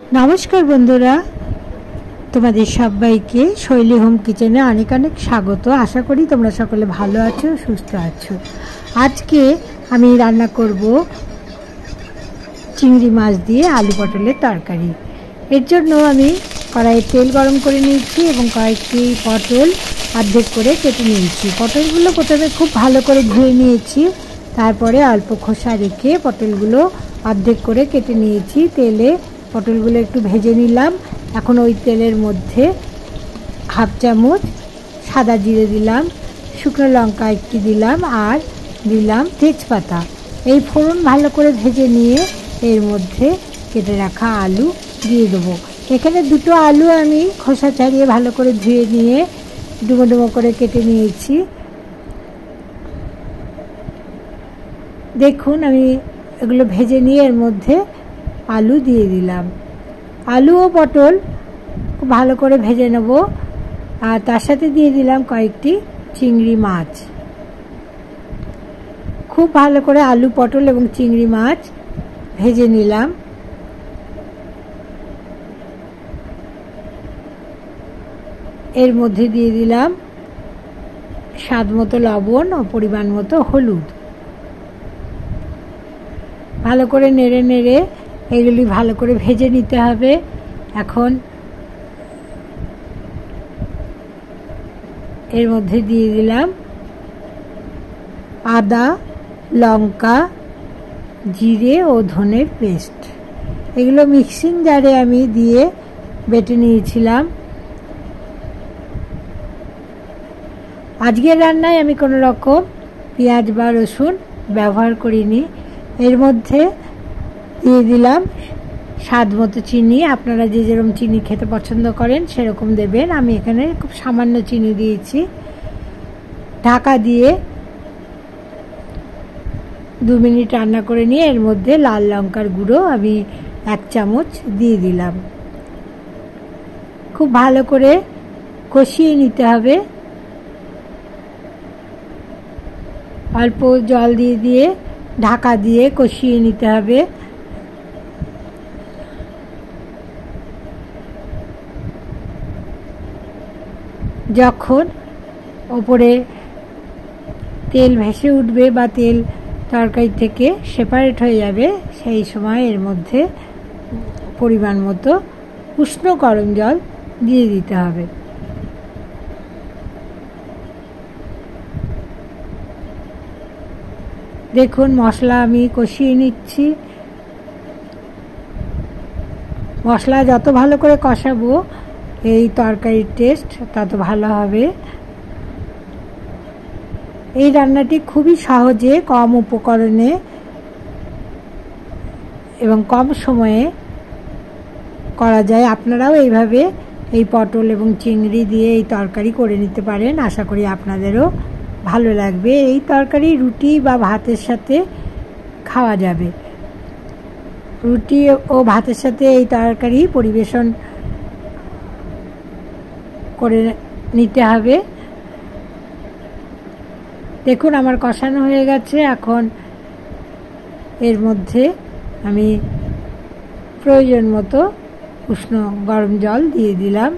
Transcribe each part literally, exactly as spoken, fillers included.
नमस्कार बंधुरा तुम्हारे सबाइके शैली होम किचेने अनेक अनेक स्वागत। आशा करी तोमरा सकले भालो आछो सुस्थ आछो। आज के आमी रान्ना करब चिंगड़ी माछ दिए आलू पटलेर तरकारी। एर जोन्नो आमी कड़ाइये तेल गरम करे निয়েছি এবং কয়েকটি পটল অর্ধেক করে কেটে নিয়েছি। পটলগুলো প্রথমে খুব ভালো করে ধুয়ে নিয়েছি, তারপরে অল্প খোসা রেখে পটলগুলো অর্ধেক করে কেটে নিয়েছি। তেলে পটলগুলো একটু ভেজে নিলাম। এখন ওই তেলের মধ্যে হাফ চামচ সাদা জিরে দিলাম, শুকনো লঙ্কা একটি দিলাম আর দিলাম তেজপাতা। এই ফোড়ন ভালো করে ভেজে নিয়ে এর মধ্যে কেটে রাখা আলু দিয়ে দেবো। এখানে দুটো আলু আমি খোসা ছাড়িয়ে ভালো করে ধুয়ে নিয়ে ডুবো ডুবো করে কেটে নিয়েছি। দেখুন আমি এগুলো ভেজে নিয়ে এর মধ্যে আলু দিয়ে দিলাম। আলু ও পটল খুব ভালো করে ভেজে নেব আর তার সাথে দিয়ে দিলাম কয়েকটি চিংড়ি মাছ। খুব ভালো করে আলু পটল এবং চিংড়ি মাছ ভেজে নিলাম। এর মধ্যে দিয়ে দিলাম স্বাদ মতো লবণ ও পরিমাণ মতো হলুদ। ভালো করে নেড়ে নেড়ে এগুলি ভালো করে ভেজে নিতে হবে। এখন এর মধ্যে দিয়ে দিলাম আদা, লঙ্কা, জিরে ও ধনের পেস্ট। এগুলো মিক্সিং জারে আমি দিয়ে বেটে নিয়েছিলাম। আজকের রান্নায় আমি কোনো রকম পেঁয়াজ বা রসুন ব্যবহার করিনি। এর মধ্যে দিয়ে দিলাম স্বাদ মতো চিনি। আপনারা যে যেরকম চিনি খেতে পছন্দ করেন সেরকম দেবেন। আমি এখানে খুব সামান্য চিনি দিয়েছি। ঢাকা দিয়ে দু মিনিট রান্না করে নিয়ে এর মধ্যে লাল লঙ্কার গুঁড়ো আমি এক চামচ দিয়ে দিলাম। খুব ভালো করে কষিয়ে নিতে হবে। অল্প জল দিয়ে দিয়ে ঢাকা দিয়ে কষিয়ে নিতে হবে। যখন ওপরে তেল ভেসে উঠবে বা তেল তরকারি থেকে সেপারেট হয়ে যাবে সেই সময় এর মধ্যে পরিমাণ মতো উষ্ণ গরম জল দিয়ে দিতে হবে। দেখুন মশলা আমি কষিয়ে নিচ্ছি। মশলা যত ভালো করে কষাবো এই তরকারির টেস্ট তত ভালো হবে। এই রান্নাটি খুবই সহজে কম উপকরণে এবং কম সময়ে করা যায়। আপনারাও এইভাবে এই পটল এবং চিংড়ি দিয়ে এই তরকারি করে নিতে পারেন। আশা করি আপনাদেরও ভালো লাগবে। এই তরকারি রুটি বা ভাতের সাথে খাওয়া যাবে। রুটি ও ভাতের সাথে এই তরকারি পরিবেশন করে নিতে হবে। দেখুন আমার কষানো হয়ে গেছে। এখন এর মধ্যে আমি প্রয়োজন মতো উষ্ণ গরম জল দিয়ে দিলাম।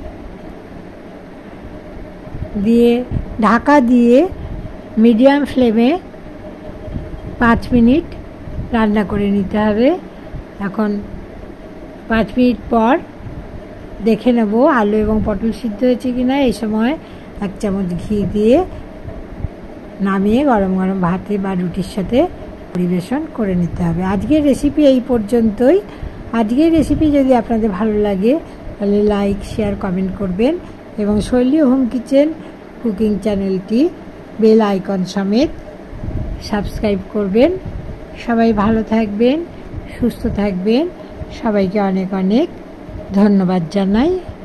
দিয়ে ঢাকা দিয়ে মিডিয়াম ফ্লেমে পাঁচ মিনিট রান্না করে নিতে হবে। এখন পাঁচ মিনিট পর দেখে নেব আলু এবং পটল সিদ্ধ হয়েছে কিনা। এই সময় এক চামচ ঘি দিয়ে নামিয়ে গরম গরম ভাতে বা রুটির সাথে পরিবেশন করে নিতে হবে। আজকের রেসিপি এই পর্যন্তই। আজকের রেসিপি যদি আপনাদের ভালো লাগে তাহলে লাইক শেয়ার কমেন্ট করবেন এবং শৈলী হোম কিচেন কুকিং চ্যানেলটি বেল আইকন সমেত সাবস্ক্রাইব করবেন। সবাই ভালো থাকবেন, সুস্থ থাকবেন। সবাইকে অনেক অনেক ধন্যবাদ জানাই।